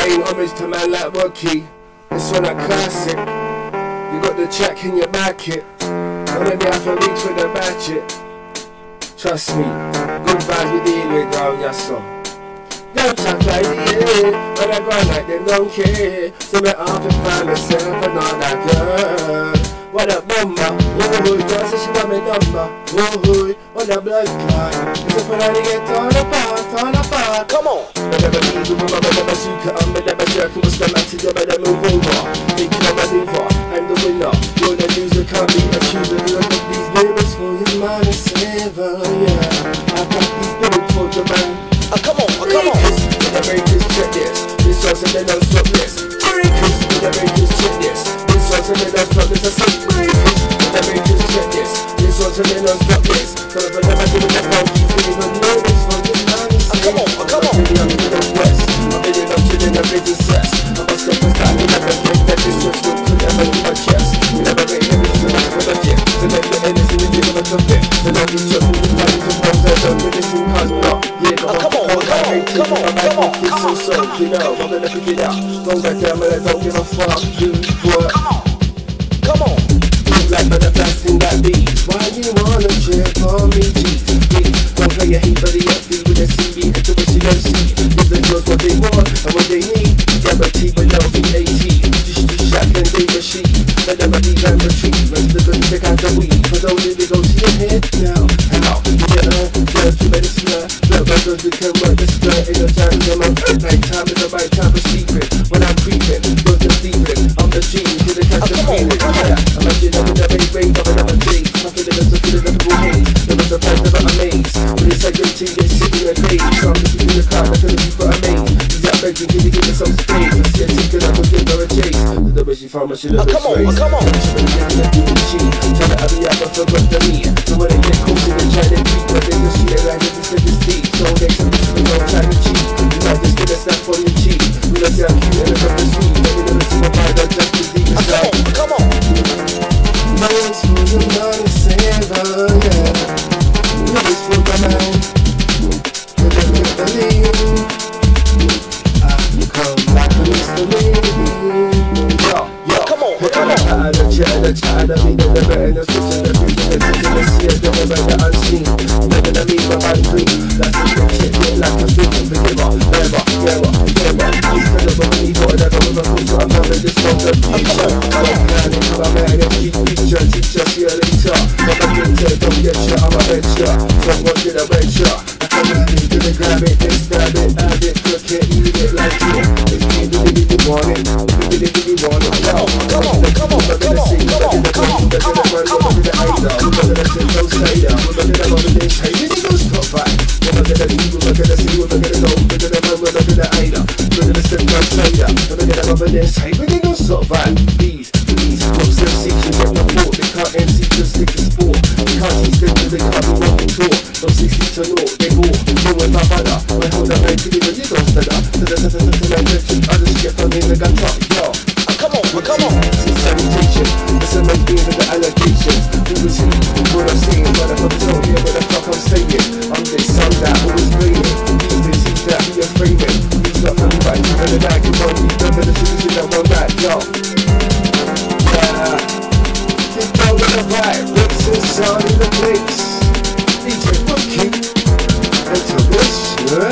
paying homage to man like Rocky. This one a classic. You got the track in your back it. None of me have to reach with a ratchet. Trust me, good vibes we deal with round your son. Don't chat like the but I grind like them don't care. So me off and find myself another girl. What a bomber, woohoo, girl say she want me number. Woohoo, what a blood clot. It's a put on to get torn apart. Come on. Me never leave you, me never shoot you, me never jerk you, what's the matter, you better move over. Think you never maneuver, I'm the winner. You're the loser, can't be accuser. Look at these lyrics for your man and saver, yeah. I got these lyrics for the man. Come on. With the breakers, check this. This one's and they don't stop this. Breakers, with the breakers, check this. This one's and they don't stop this. I say breakers, with the breakers, check this. This one's and they don't stop this. So if I never do the funky thing, even know this for your man and saver. Come on. I'm in the west. I'm chilling the business stress. I must go for time, you never guess that this was good to never do my chest. You never make everything with a jet. To make the anything you give them a trumpet. The love is just with the values and bones that don't do this in cars not. Yeah, come on. So, you know, I'm gonna pick it up. Don't back down, but I don't give a fuck. Do what? Come on. Look like but the best thing that beats. Why you wanna trip on me, G? Don't play your heat, but the FD with a CB. It's a wish you don't see. Give the girls what they want and what they need. Guarantee with no VAT. Just shack and they machine. Let them leave and retreat. Rest the good check out the weed. For those that go to your head now. How? Yeah, you better slur. Brothers we can work the skirt in the time. Night time is the right time for sleeping. When I'm creeping, goes to sleeping. I'm the G, to the catch the feeling. Yeah, imagine I'm in the big ring of another day. I'm feeling as a feeling of the haze. There was a plan never amazed. When it's like your team, they're sitting in a cage. So I'm looking in the car, like a looking for a maze. He's out begging, can you give me some space? I see a ticket, I was giving her a chase. The way she found my shit up the trace. Come on. Trying to have me out, but forgot the me. So when they get close, they try to creep. But they just see it like it's a deep. So next time we don't try to cheat. You might just get a snap on your cheek. We don't see how cute and I'm the sweet. But we never see my pride, I'm just as deep as that. Come on. My one's for the man and saver, yeah. Love is for the man. You don't get the lead. I come like a mystery. Yo, come on. The child of me, the better, the switch, the bridge, the teacher, the seer, the river, the unseen. Never the me, but I'm green. That's the good shit, get like a thing, forgiver, never. He's kind of a me, but I never with a fool, so I'm having this from the future. I'm planning how I'm at a key picture, teacher, see you later. But I'm getting don't get shit, I'm a venture. Someone did a venture. I come with me, gonna grab it, then stab it, add it, cook it, eat it like it. If you really want it, if you really want it, come on. These from sensations of the port. They can't MC just stick to sport. They can't teach them to they can't be walking taught. From 60 to naught, they walk. Don't with my brother. My hold up, man, you don't stutter. I just get from in the gun top, yo. Come on. It's sanitation. It's a man being in the allegations. Who was he? What I'm saying, what I'm told here, what the fuck I'm saying. I'm this, I'm that, always blaming. He's this, he's that, he a framing. He's not for me, but he's for the night. You won't need them, but the solution that one night, yo. Yeah. Keep going with the vibe, rips and sound in the place. DJ Rookie, n2ition.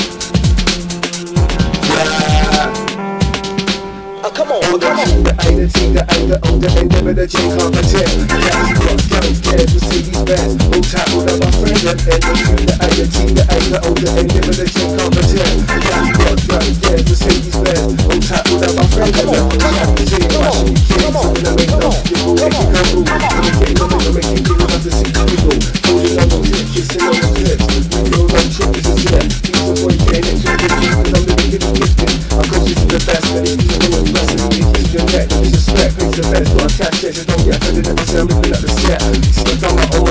Come on. The anger, older, and never the chain can't pretend. Guns, scared to see these bands. All time, all of my friends, and the anger, older, and never the chain can't pretend. Guns, scared to see these bands. All time, all of my friends, and the same watching you kids. So when I make love, people make it come move. When I get love, I make it feel like to see people. Holding on those hips, kissing on those lips. We feel like truth is a step. He's a boy getting into the kiss, cause I'm living in the gifting. I go to the best, but it's the one blessing. Disrespect, makes the best, but I catch it, don't get offended every time I'm looking at the set. Stick on my own